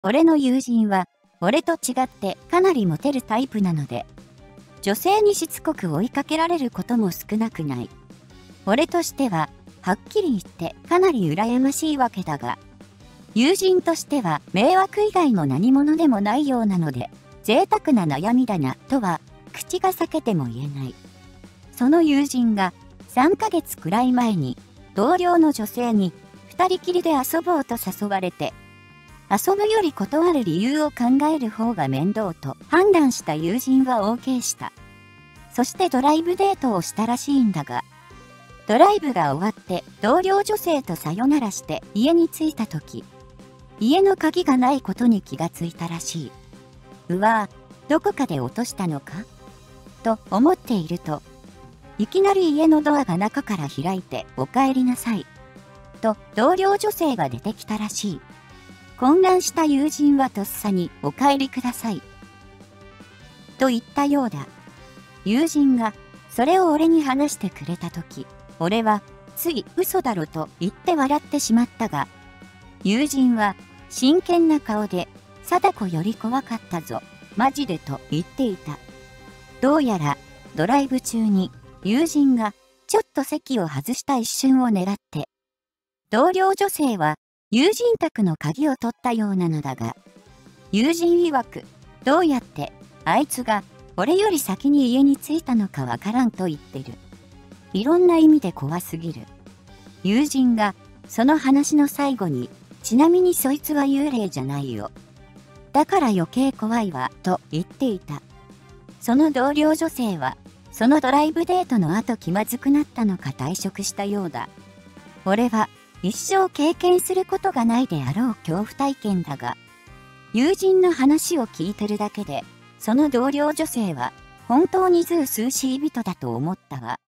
俺の友人は、俺と違ってかなりモテるタイプなので、女性にしつこく追いかけられることも少なくない。俺としては、はっきり言ってかなり羨ましいわけだが、友人としては迷惑以外の何者でもないようなので、贅沢な悩みだなとは口が裂けても言えない。その友人が3ヶ月くらい前に同僚の女性に二人きりで遊ぼうと誘われて、遊ぶより断る理由を考える方が面倒と判断した友人は OK した。そしてドライブデートをしたらしいんだが、ドライブが終わって同僚女性とさよならして家に着いた時、家の鍵がないことに気がついたらしい。うわぁ、どこかで落としたのかと思っていると、いきなり家のドアが中から開いてお帰りなさい。と同僚女性が出てきたらしい。混乱した友人はとっさにお帰りください。と言ったようだ。友人がそれを俺に話してくれたとき、俺はつい嘘だろと言って笑ってしまったが、友人は真剣な顔で、貞子より怖かったぞ、マジでと言っていた。どうやらドライブ中に友人がちょっと席を外した一瞬を狙って、同僚女性は友人宅の鍵を取ったようなのだが、友人曰く、どうやってあいつが俺より先に家に着いたのかわからんと言ってる。いろんな意味で怖すぎる。友人がその話の最後に、ちなみにそいつは幽霊じゃないよ。だから余計怖いわ、と言っていた。その同僚女性は、そのドライブデートの後気まずくなったのか退職したようだ。俺は一生経験することがないであろう恐怖体験だが、友人の話を聞いてるだけで、その同僚女性は本当にズースーシー人だと思ったわ。